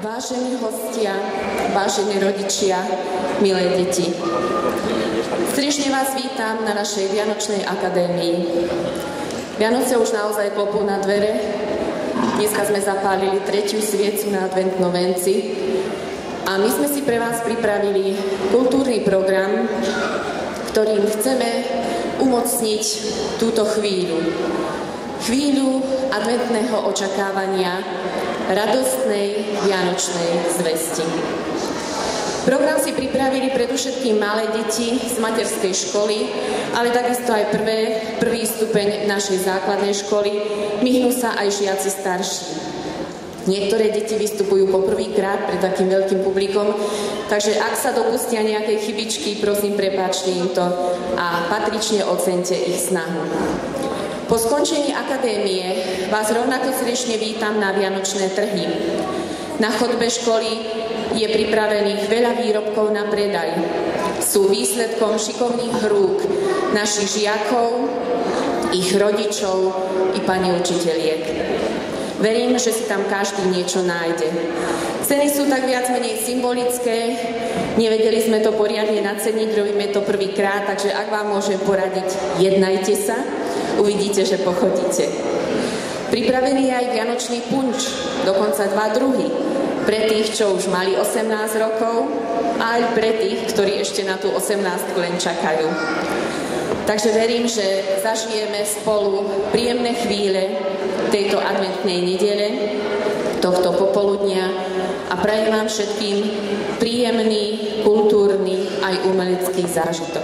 Vážení hostia, vážení rodičia, milé deti. Srdečne vás vítam na našej Vianočnej akadémii. Vianoce už naozaj klopú na dvere. Dneska sme zapálili 3. sviecu na adventnom venci a my sme si pre vás pripravili kultúrny program, ktorým chceme umocniť túto chvíľu. Chvíľu adventného očakávania radostnej vianočnej zvesti. Program si pripravili predovšetkým malé deti z materskej školy, ale takisto aj prvý stupeň našej základnej školy, myhnú sa aj žiaci starší. Niektoré deti vystupujú poprvýkrát pred takým veľkým publikom, takže ak sa dopustia nejakej chybičky, prosím, prepáčte im to a patrične ocente ich snahu. Po skončení akadémie vás rovnako srdečne vítam na Vianočné trhy. Na chodbe školy je pripravených veľa výrobkov na predaj. Sú výsledkom šikovných rúk našich žiakov, ich rodičov i pani učiteľiek. Verím, že si tam každý niečo nájde. Ceny sú tak viac menej symbolické, nevedeli sme to poriadne naceniť, robíme to prvýkrát, takže ak vám môžem poradiť, jednajte sa, uvidíte, že pochodíte. Pripravený je aj vianočný punč, dokonca 2 druhy. Pre tých, čo už mali 18 rokov, a aj pre tých, ktorí ešte na tú 18 len čakajú. Takže verím, že zažijeme spolu príjemné chvíle tejto adventnej nedele, tohto popoludnia a prajem vám všetkým príjemný, kultúrny aj umelecký zážitok.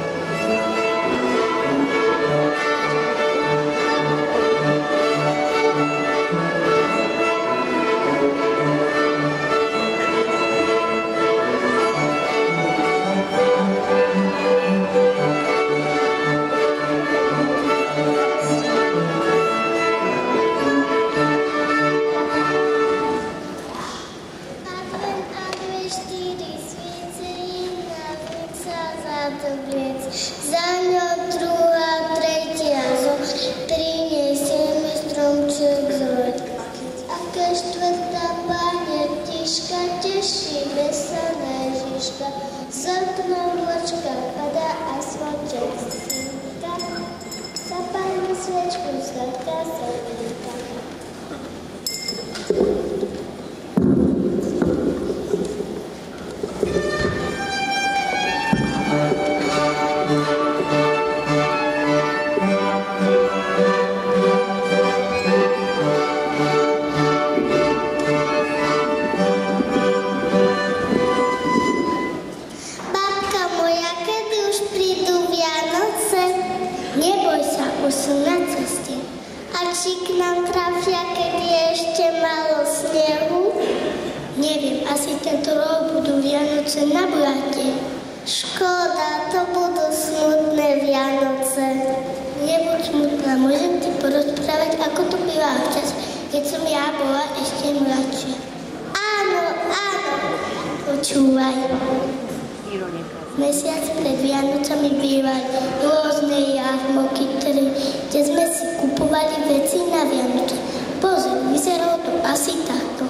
Mesiac pred Vianocami bývali rôzne jarmoky, kde sme si kupovali veci na Vianoce. Pozor, vyzeralo to asi takto.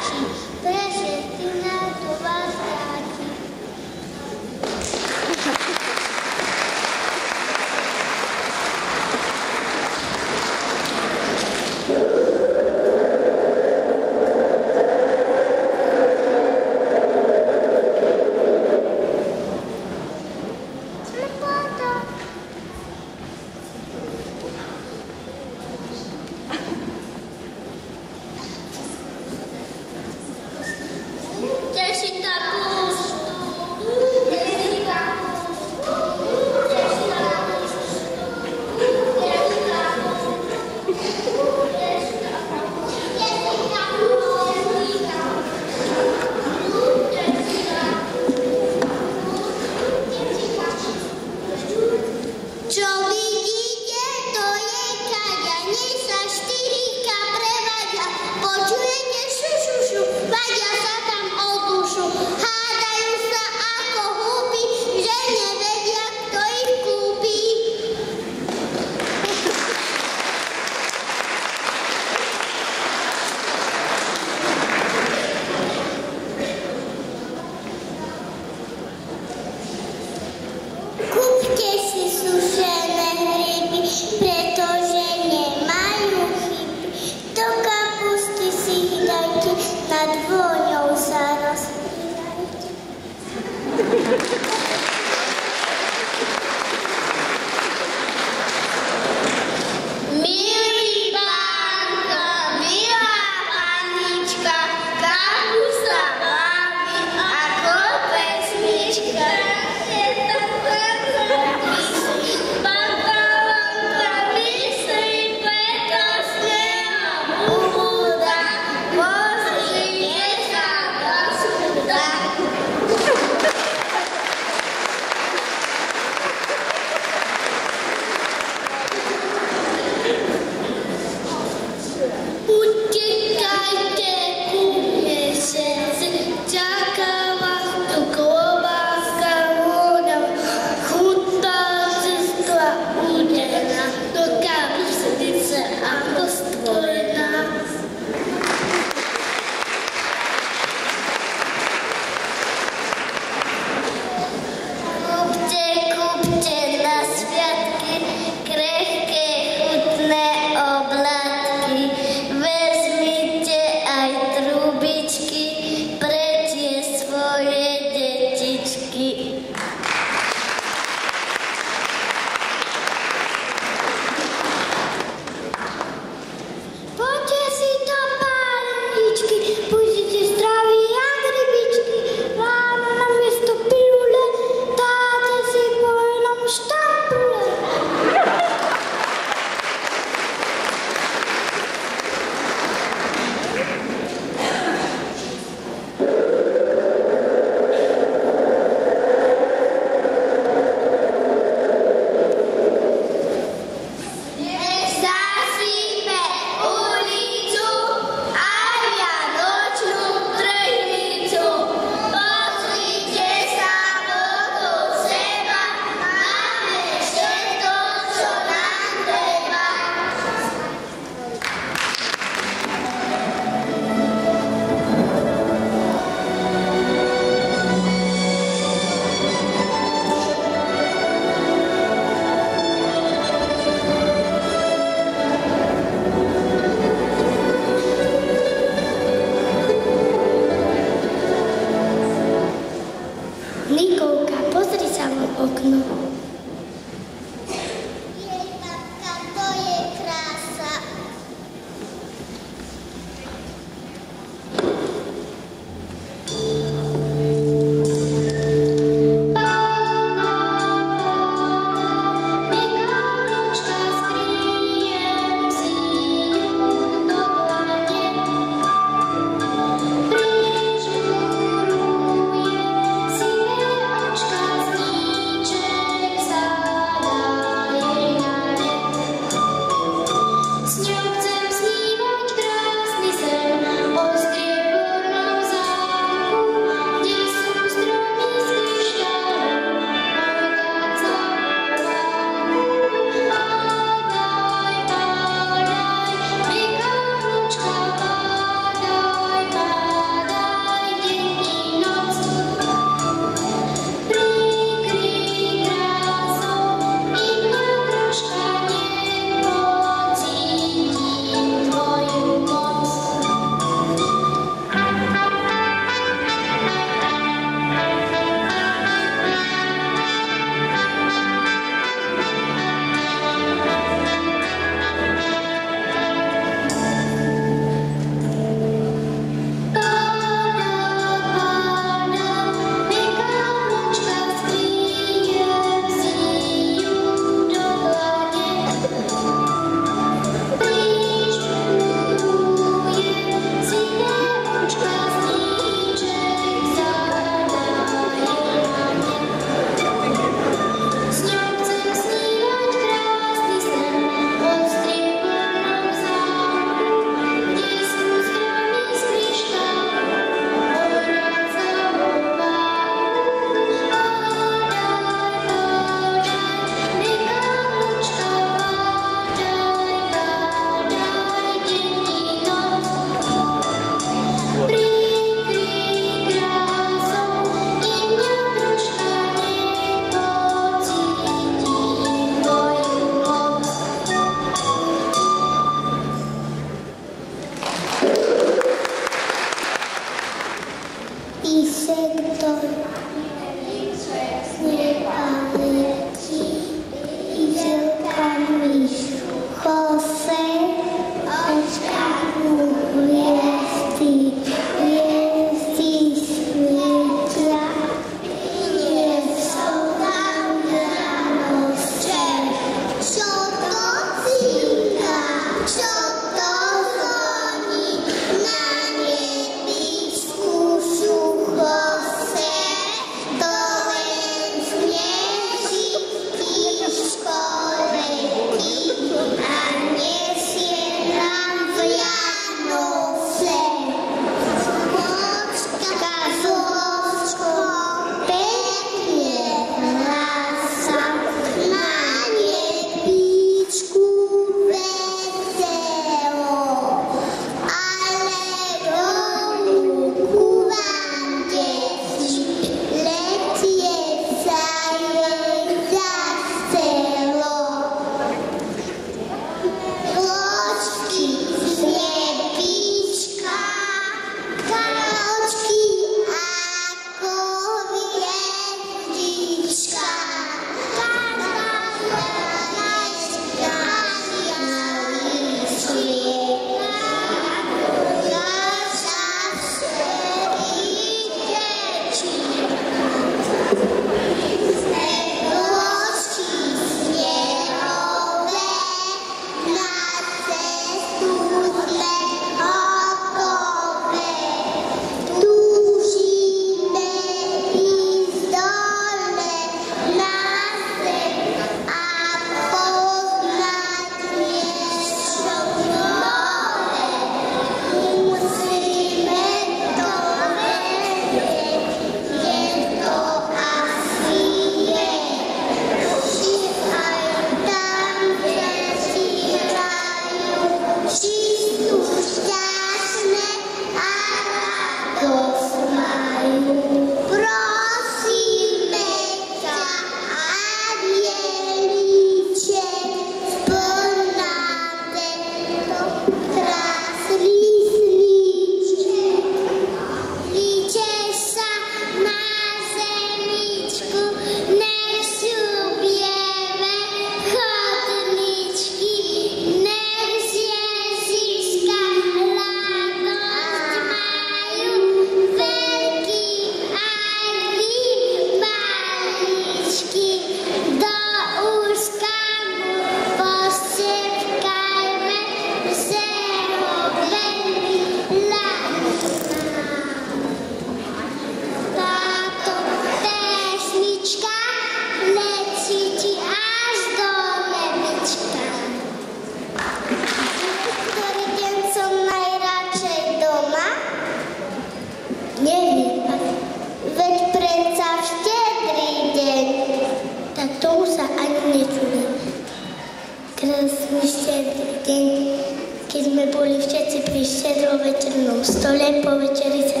keď sme boli všetci pri štedrovečernom stole, po večeri sa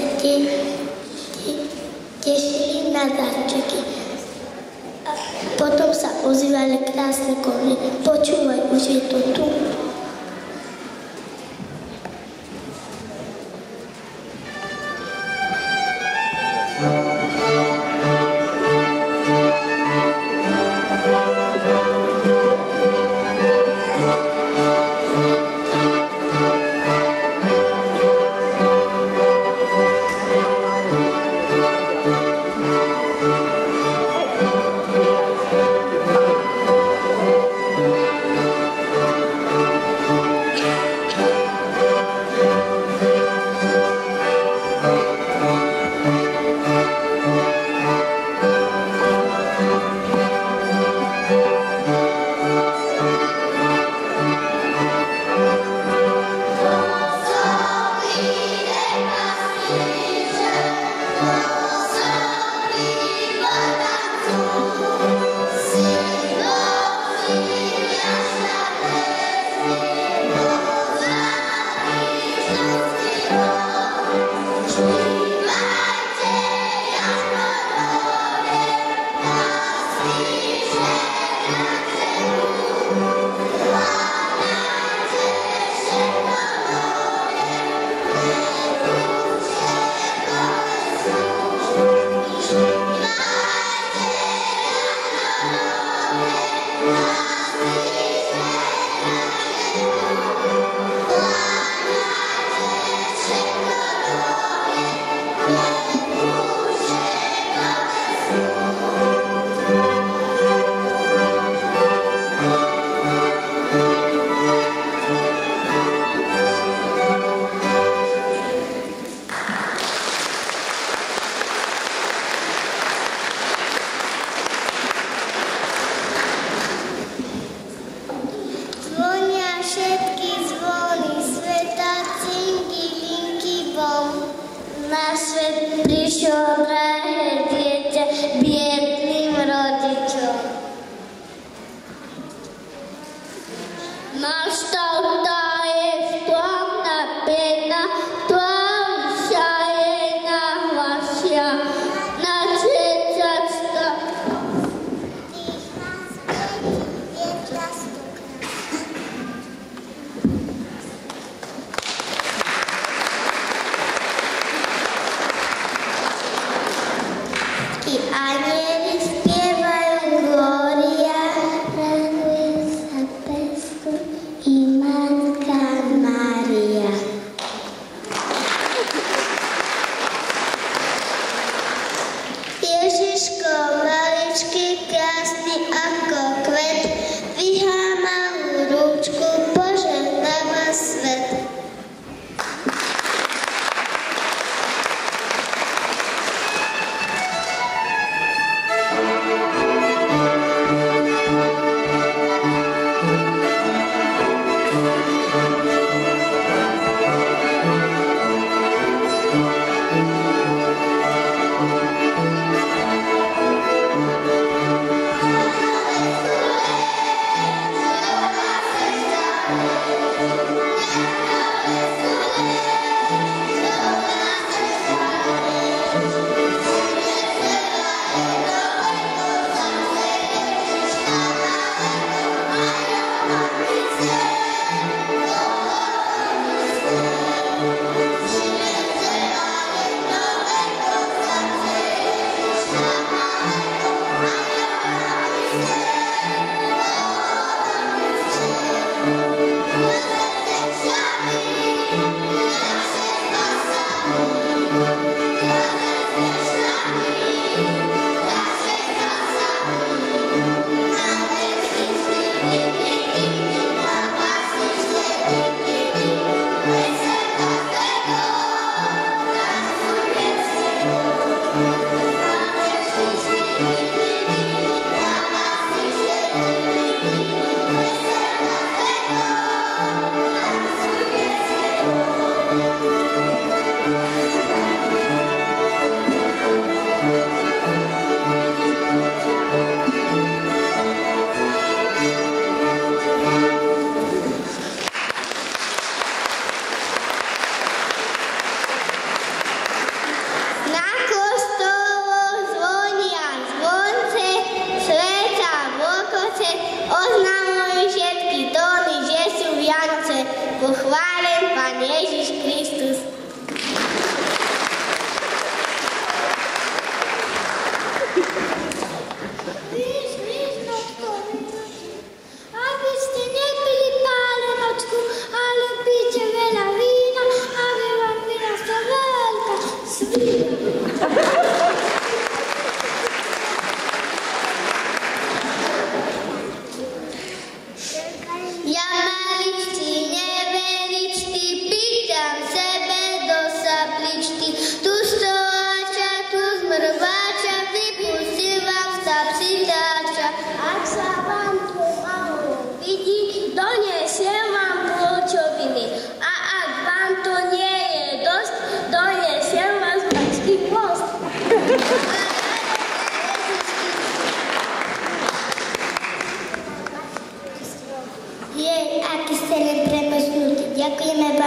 tešili na darčeky. A potom sa ozývali krásne kovy. Počúvaj, už je to tu.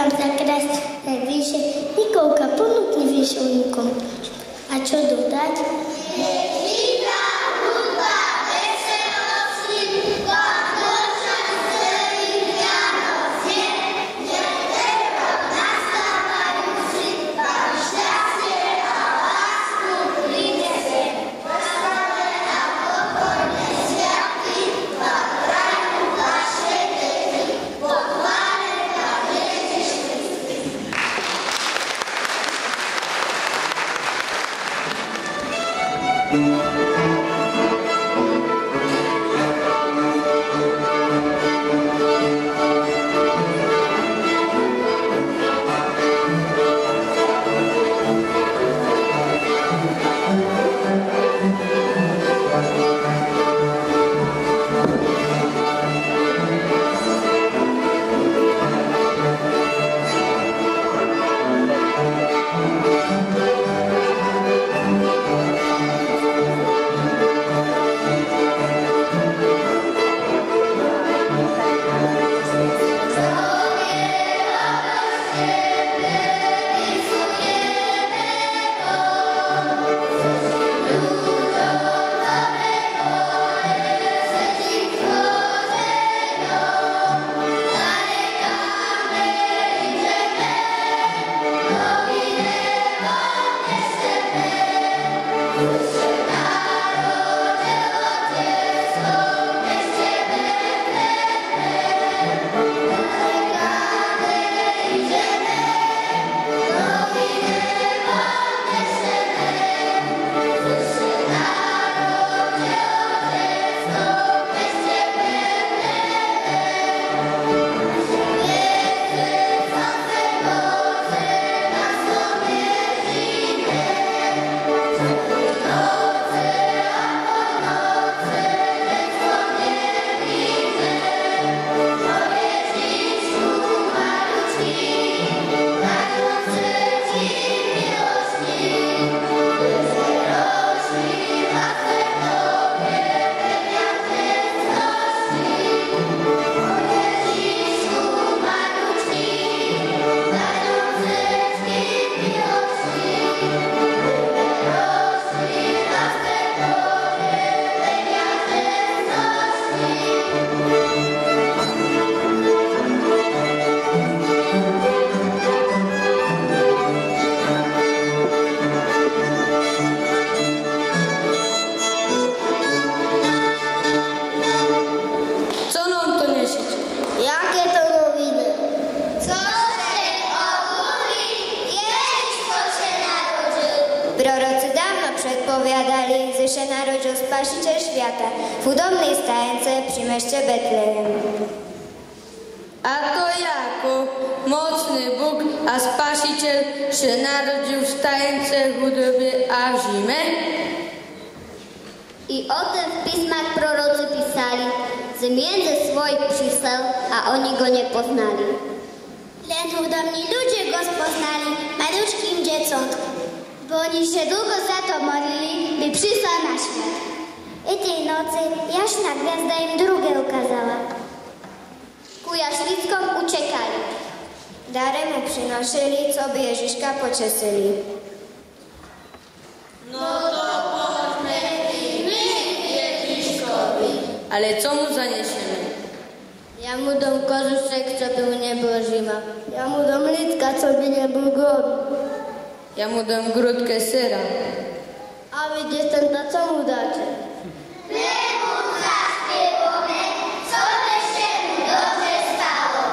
vám za krásne vyše, Nikolka ponúkne vyšovníkom. A čo dodať? Predpowiadali, że się narodził Spasiciel świata w udobnej stajence przy mieście Betlejem. A to jako mocny Bóg a Spasiciel się narodził w stajence chudoby a w zimę? I o tym w pismach prorocy pisali, że między swoich przysłał, a oni go nie poznali. Len chudobni ludzie go spoznali maluczkim dzieciątkiem, bo oni się długo za to modlili, by przysłał na świat. I tej nocy jaśna gwiazda im drogę ukazała. Ku jaślickom uciekali. Dary mu przynosili, co by Ježiška pocieszyli. No to pomóżmy i my Ježiškovi. Ale co mu zaniesiemy? Ja mu dam kożuszek, co by nie było zima. Ja mu dam litka, co by nie był głód. Ja mu dam grudkę syra. A wy dziewczęta, co mu dacie? My mu zaśpiewamy, co by się mu dobrze stało.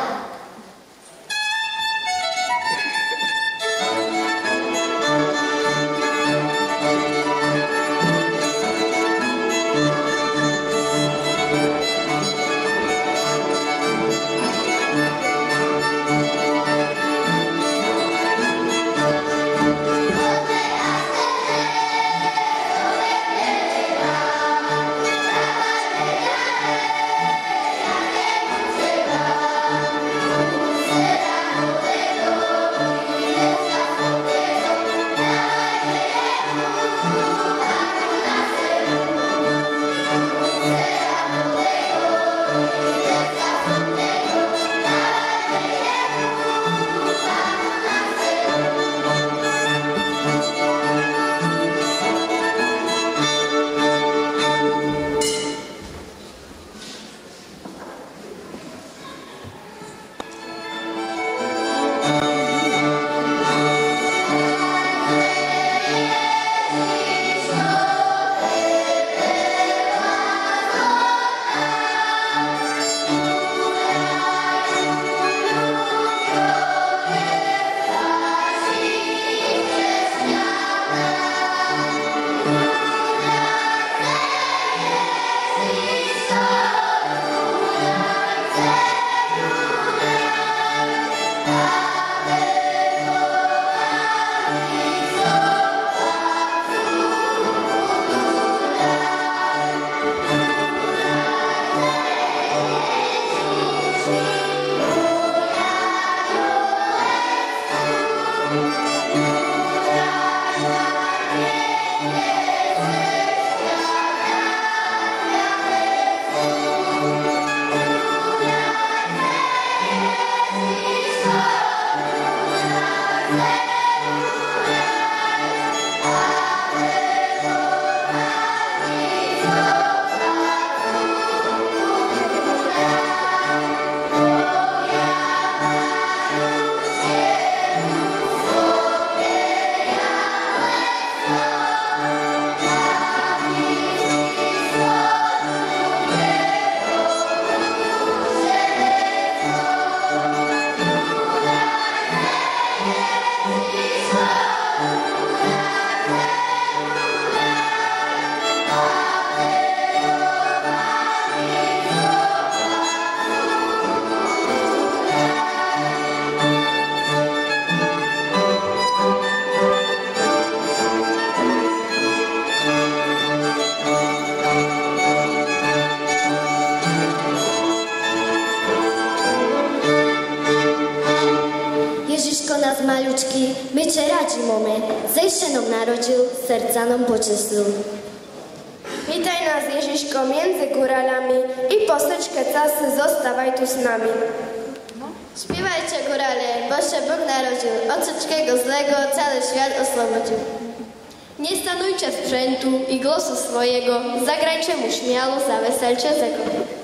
Ježiško nás maľučky, my če radži máme, zejše nám narodil, srdca nám počesil. Vítaj nás, Ježiško, między góralami i posečke časy zostávaj tu s nami. Śpiewajcie górale, bo się Bóg narodził, od wszystkiego złego cały świat oslobodził. Nie stanujcie sprzętu i głosu swojego, zagrajcie mu śmiało, zaweselcie zego.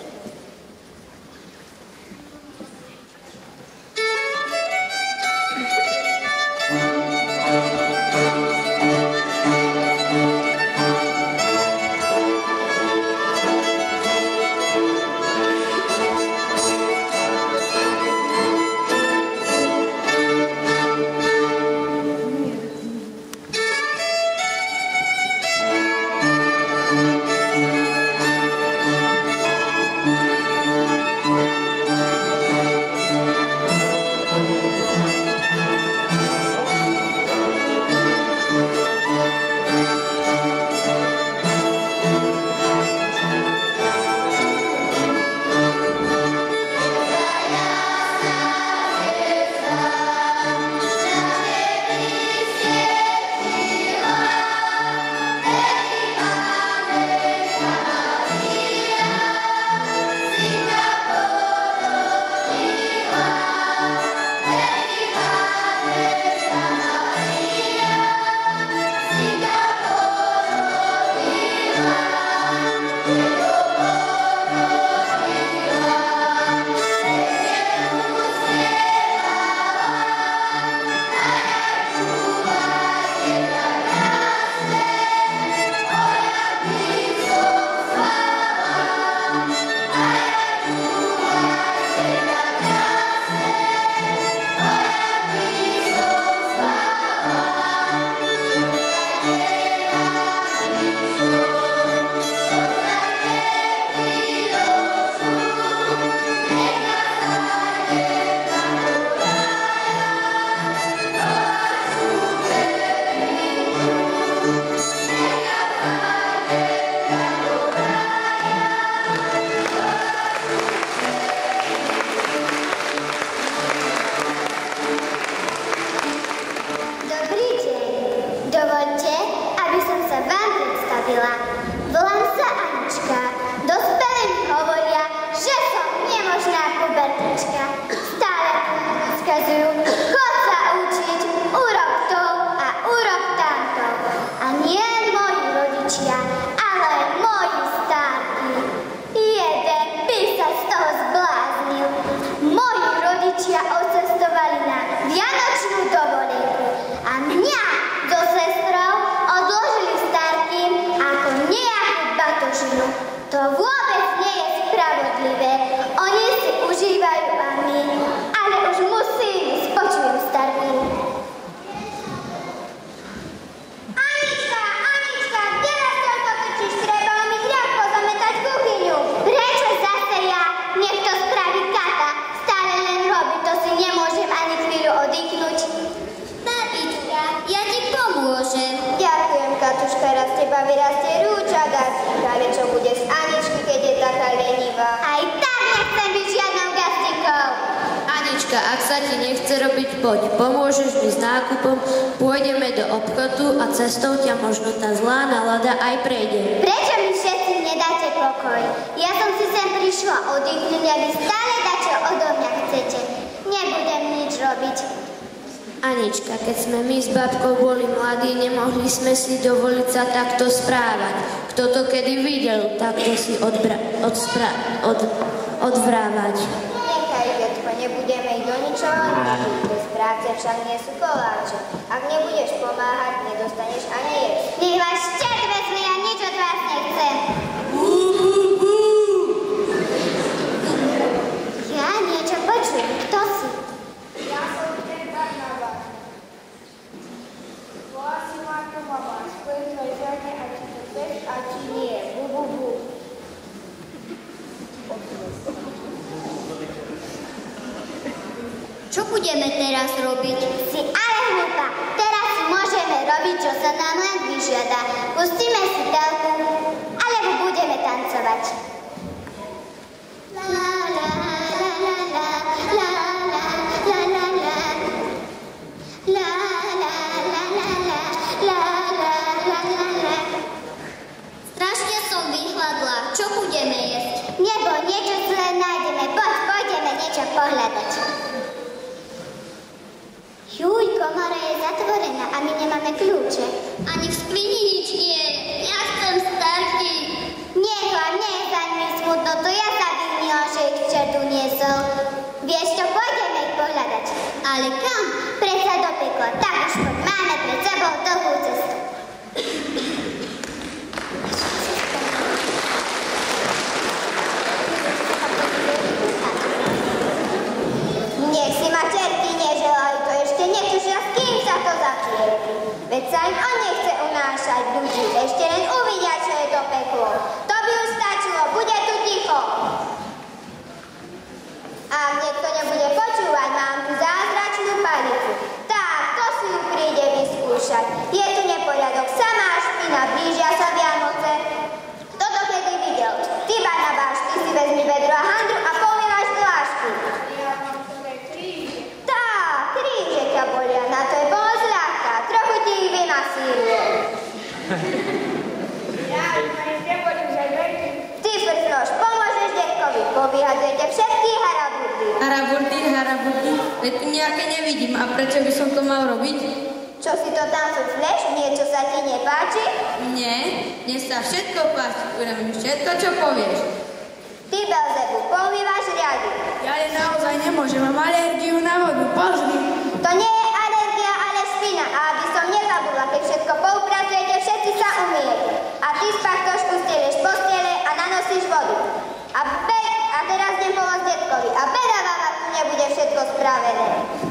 Ak sa ti nechce robiť, poď, pomôžeš mi s nákupom, pôjdeme do obchodu a cestou ťa možno tá zlá nálada aj prejde. Prečo mi všetci nedáte pokoj? Ja som si sem prišla oddychnúť a vy stále dáte odo mňa chcete. Nebudem nič robiť. Anička, keď sme my s babkou boli mladí, nemohli sme si dovoliť sa takto správať. Kto to kedy videl, takto si odvrávať. Nebudeme ich do ničoho nútiť, bez práce však nie sú koláče. Ak nebudeš pomáhať, nedostaneš ani jesť. Nech vás šťat vezme, ja nič od vás nechcem. Ja niečo počujem, kto si? Ja som ten Barnabáš. Volá si ma ako mama, spojím tvoje zranie a či to chceš a či nie. Čo budeme teraz robiť? Si ale hlúpa. Teraz si môžeme robiť, čo sa nám len vyžiada. Pustíme si telku, alebo budeme tancovať. La la la la la la la la la la. pohľadať. Juj, komora je zatvorená a my nemáme kľúče. Ani v skrini nič nie je. Ja chcem starky. Nech zaň mi smutno, to ja sa vyvinila, že ich čertu niesol. Vieš čo, pôjdeme ich pohľadať. Ale kam? Predsa do pekla. Tak už poď, máme pred sebou dlhú cestu. Nech si ma čerty neželajú, to ešte netušia, s kým sa to zakrie. Veď sa im on nechce unášať ľudí, ešte len uvidia, čo je to peklo. To by už stačilo, bude tu ticho. A ak niekto nebude počúvať, mám tu zázračnú palicu. Tak, to si ju príde vyskúšať. Je tu neporiadok, samá špina, blížia sa Vianoce. Kto to kedy videl? Ty, Barnabáš, ty si vezmi vedro a handru a pomývaš dlášky. Kríže ťa bolia, na to je pomoc ľahká, trochu ti ich vymasírujem. Ja ma ich nebolím, že veľký. Ty, prsnož, pomôžeš detkovi, povyhadzujete všetkých haraburdy. Haraburdy, veď tu nejaké nevidím, a prečo by som to mal robiť? Čo si to tam fucleš? Niečo sa ti nepáči? Nie, mne sa všetko páči, urobím všetko, čo povieš. Ty, Belzebu, pomývaš riady. Ja ale naozaj nemôžem, mám alergiu na vodu, pozri. To nie je alergia, ale špina. A aby som nezabudla, keď všetko poupratujete, všetci sa umiete. A ty z pachtošku stieleš postele a nanosíš vodu. A teraz idem pomôcť detkovi. A beda vám, ak tu nebude všetko spravené.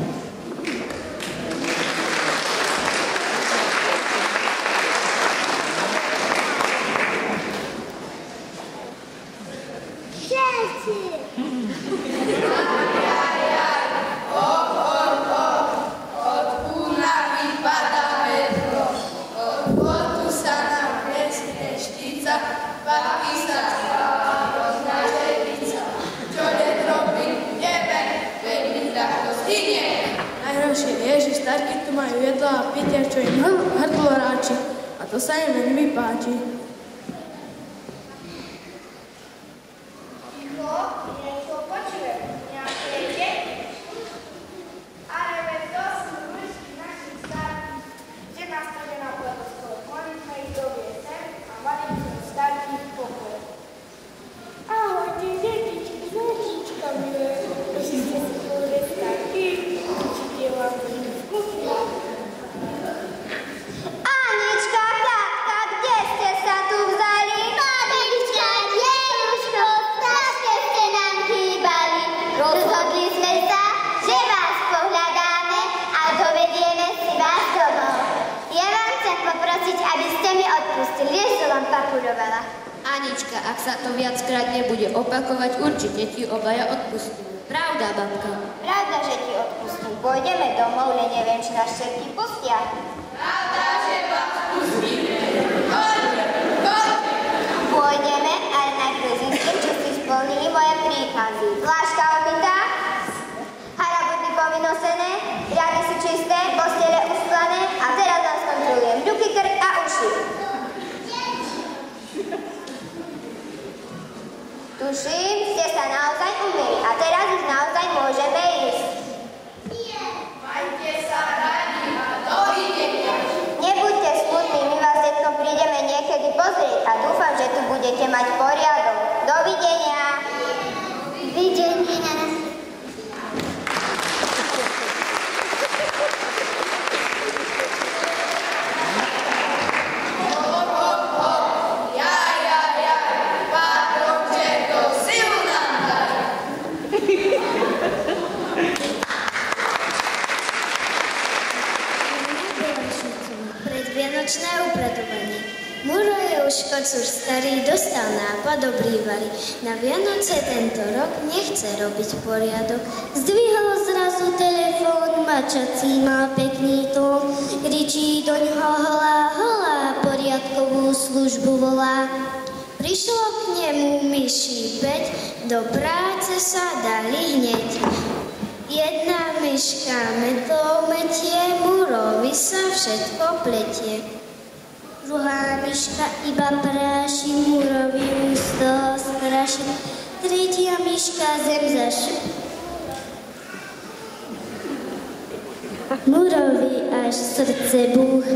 Najhoršie je, že starky tu majú jedlo a pitia, čo im hrdlo ráči. A to sa im veľmi páči. Anička, Katka, kde ste sa tu vzali? Babička, Jeruško, strašne ste nám chýbali. Rozhodli sme sa, že vás pohľadáme a dovedieme si vás domov. Ja vám chcem poprosiť, aby ste mi odpustili, že som vám papuľovala. Anička, ak sa to viackrát nebude opakovať, určite ti obaja odpustíme. Pravda, babka? Pravda, že ti odpustím. Pôjdeme domov, len neviem, či nás všetky pustia. Pravda, že vás pustíme. Pôjdeme, ale najprv zistím, či si splnili moje príkazy. Dláška umytá, haraburdy povynosené, riady sú čisté, postele usklané a teraz vás kontrolujem ruky, krk a uši. Tuším, ste sa naozaj umyli a teraz už naozaj môžeme ísť. Majte sa radi a dovidenia. Nebuďte smutní, my vás detko prídeme niekedy pozrieť a dúfam, že tu budete mať poriadok. Dovidenia. Dovidenia. Vianočné upratovanie. Muro je už kocúr starý, dostal nápad obrývali. Na Vianoce tento rok nechce robiť poriadok. Zdvihol zrazu telefón, mačací má pekný tón. Kričí doňho holá, holá, poriadkovú službu volá. Prišlo k nemu myší 5, do práce sa dali hneď. Jedna myška metlou metie, Murovi sa všetko pletie. Druhá myška iba práši, Murovi ústo straší. Tretia myška zem zaši. Murovi až srdce búch.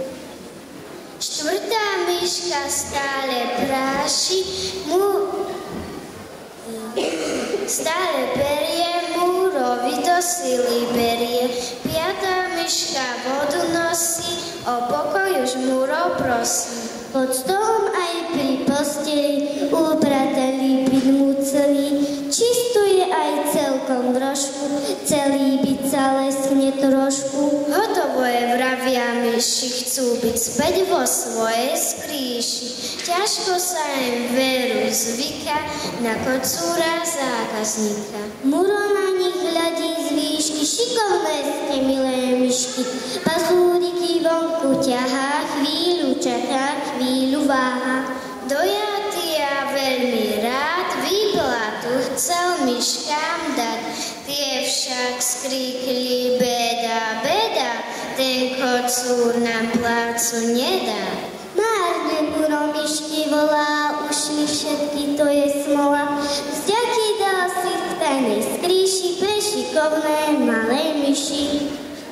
Štvrtá myška stále práši, stále berie, Murovi do sily berie. Piatá myška vodu nosí, o pokoj už Muro prosí. Pod stolom aj pri posteli uprateli byt mu celý, čistuje aj celkom trošku, celý byt sa leskne trošku. Hotovo je, vravia myši, chcú byť späť vo svojej skríši. Ťažko sa im veru zvyka na kocúra zákazníka. Muro na nich hľadí z výšky, šikovné ste, milé myšky. Pachúriky vonku ťahá, chvíľu čaká, chvíľu váha. Dojatý a veľmi rád výplatu chcel myškám dať. Tie však skríkli beda, beda, ten kocúr nám plácu nedá. Márne Muro myšky volá, ušli všetky, to je smola. Vzďaky dal si v tajnej skríši pre šikovné malé myši.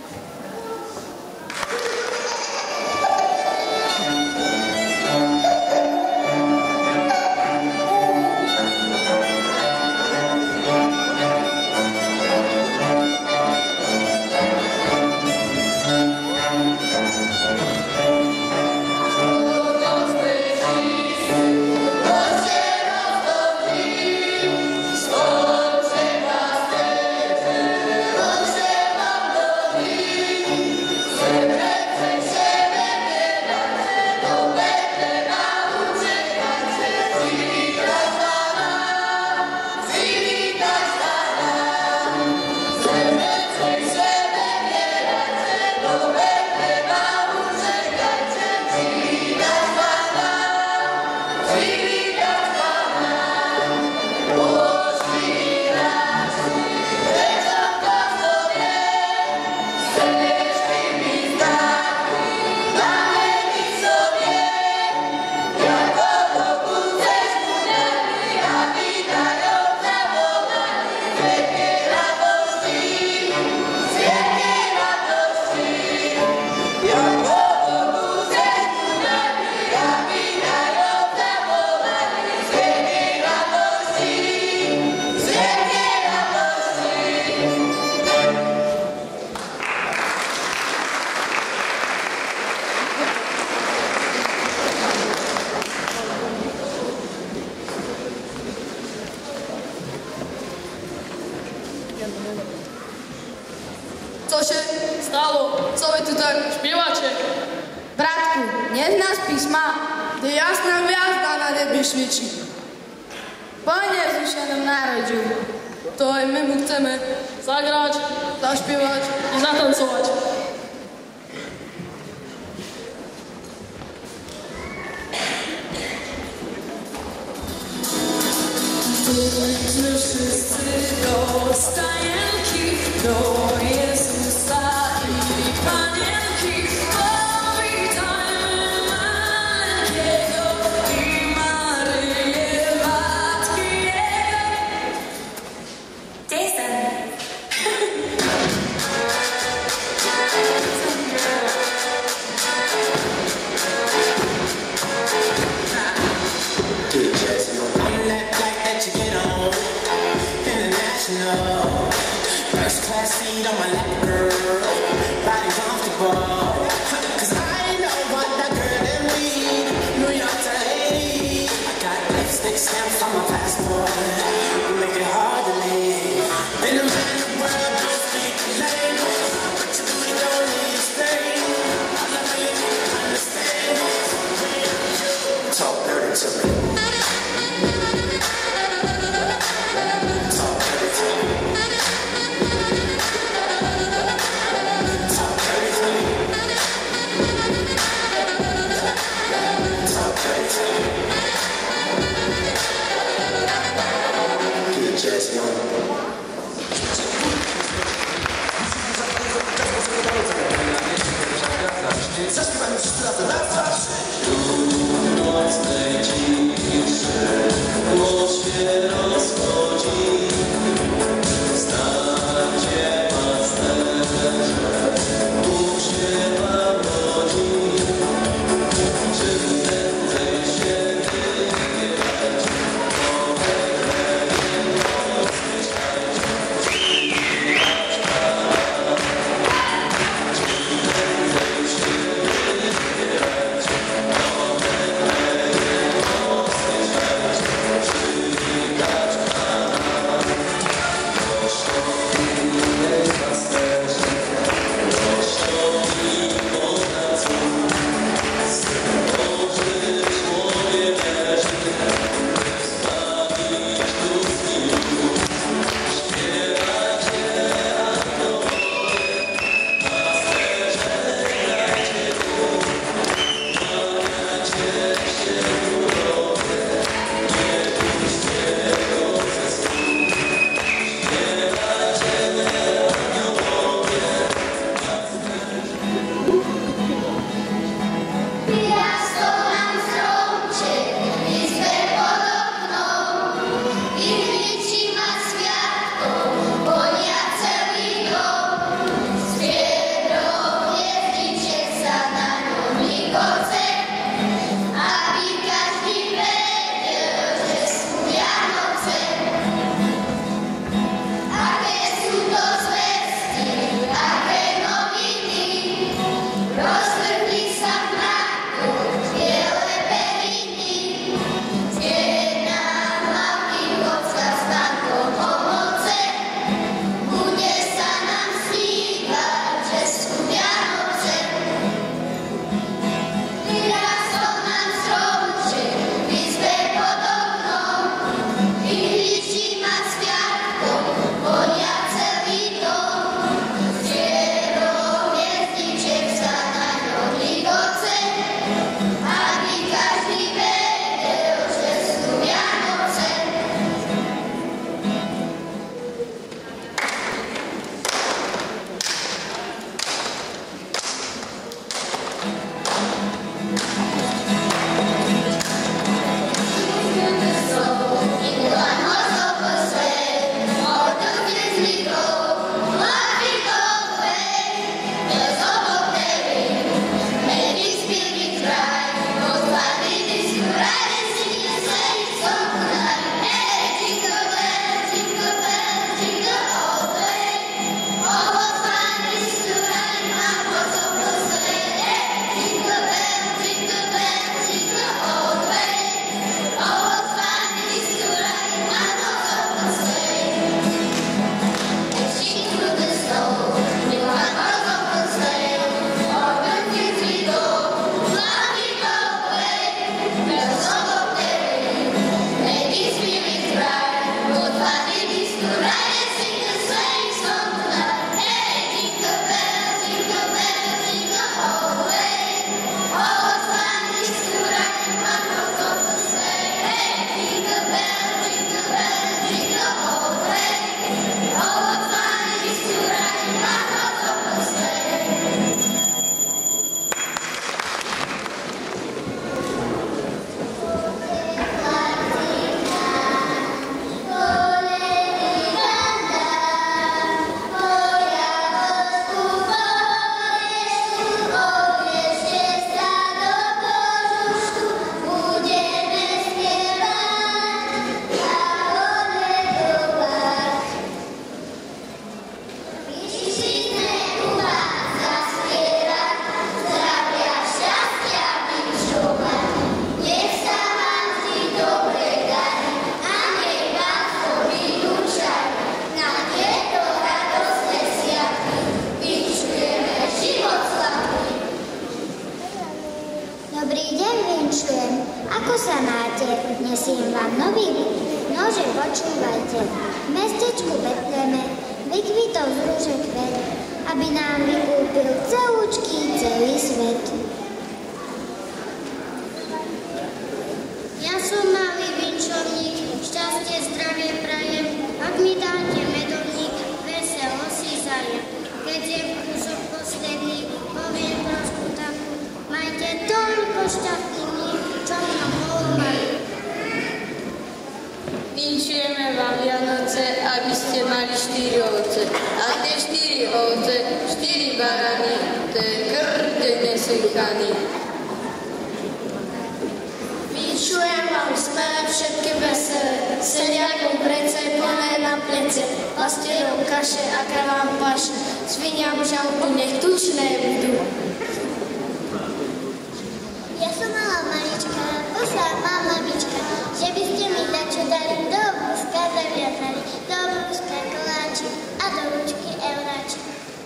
Cože stalo? Co vy tu tak špievače? Bratku, neznáš písma, kde jasná hviazda na nebi švičí. Po nevzrušenom nároďu. To aj my mu chceme zagrať, zašpievať i zatancovať. Pójdźmy wszyscy do stajenki, do Jezusa i Panienki. Powitajmy maleńkiego i Maryję, Matki Jego. Gdzie jestem? šťastnými, čo nám bolo mali. Vinčujeme vám Vianoce, aby ste mali 4 ovce. A tie 4 ovce, 4 barany, to je krte nesechany. Vinčujem vám smelé všetky veselé, seliakom brece plné na plece, pastierom kaše a kravám paše, sviniam žalku nech tučné budú. Ja som mala malička, poslala ma mamička, že by ste mi dačo dali, do obrúska zaviazali, do obrúska koláčik a do ručky euráčik.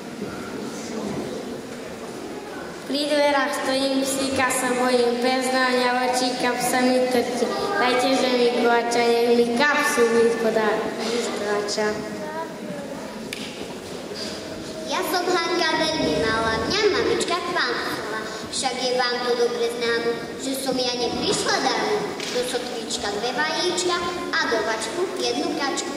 Pri dverách stojím, psíka sa bojím, peznáňa očíka, psa mi trčí. Dajte, že mi kovača, nech mi kapsu vyspodá vyskláča. Ja som Hanka veľmi malá, mňa mamička k vám poslala, však je vám to dobre známo, že som ja neprišla darmo. Do sotvička 2 vajíčka a do vačku 1 kačku.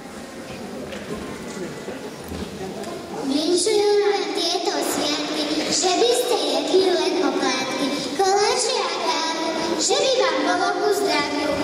Vinšujem vám tieto sviatky, že by ste jedli len oplátky, koláče a kávu, že by vám bolo ku zdraviu,